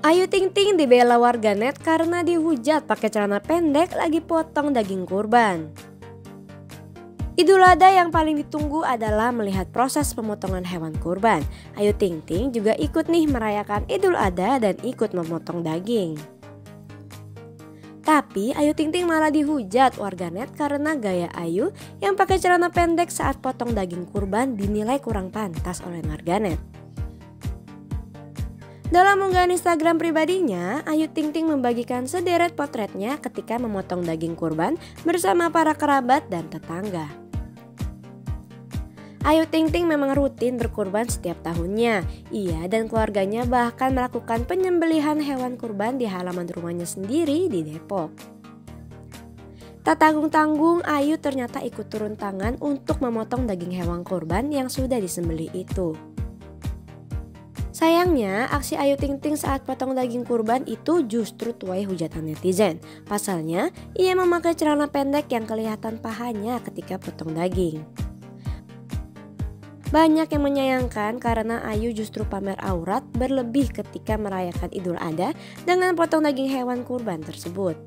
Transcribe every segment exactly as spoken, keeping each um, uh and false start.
Ayu Ting Ting dibela warganet karena dihujat pakai celana pendek lagi potong daging kurban. Idul Adha yang paling ditunggu adalah melihat proses pemotongan hewan kurban. Ayu Ting Ting juga ikut nih merayakan Idul Adha dan ikut memotong daging. Tapi Ayu Ting Ting malah dihujat warganet karena gaya Ayu yang pakai celana pendek saat potong daging kurban dinilai kurang pantas oleh warganet. Dalam unggahan Instagram pribadinya, Ayu Ting Ting membagikan sederet potretnya ketika memotong daging kurban bersama para kerabat dan tetangga. Ayu Ting Ting memang rutin berkurban setiap tahunnya. Ia dan keluarganya bahkan melakukan penyembelihan hewan kurban di halaman rumahnya sendiri di Depok. Tak tanggung-tanggung, Ayu ternyata ikut turun tangan untuk memotong daging hewan kurban yang sudah disembelih itu. Sayangnya, aksi Ayu Ting Ting saat potong daging kurban itu justru tuai hujatan netizen. Pasalnya, ia memakai celana pendek yang kelihatan pahanya ketika potong daging. Banyak yang menyayangkan karena Ayu justru pamer aurat berlebih ketika merayakan Idul Adha dengan potong daging hewan kurban tersebut.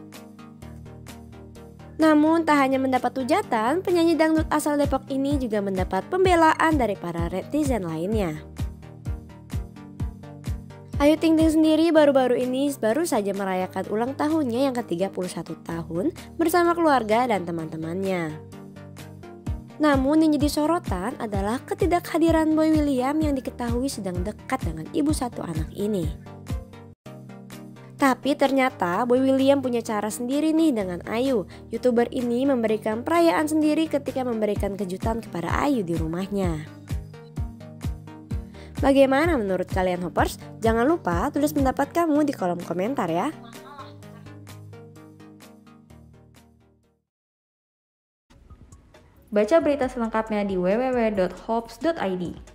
Namun tak hanya mendapat hujatan, penyanyi dangdut asal Depok ini juga mendapat pembelaan dari para netizen lainnya. Ayu Ting Ting sendiri baru-baru ini baru saja merayakan ulang tahunnya yang ke tiga puluh satu tahun bersama keluarga dan teman-temannya. Namun yang jadi sorotan adalah ketidakhadiran Boy William yang diketahui sedang dekat dengan ibu satu anak ini. Tapi ternyata Boy William punya cara sendiri nih dengan Ayu. YouTuber ini memberikan perayaan sendiri ketika memberikan kejutan kepada Ayu di rumahnya. Bagaimana menurut kalian Hoppers? Jangan lupa tulis pendapat kamu di kolom komentar ya. Baca berita selengkapnya di w w w dot hops dot i d.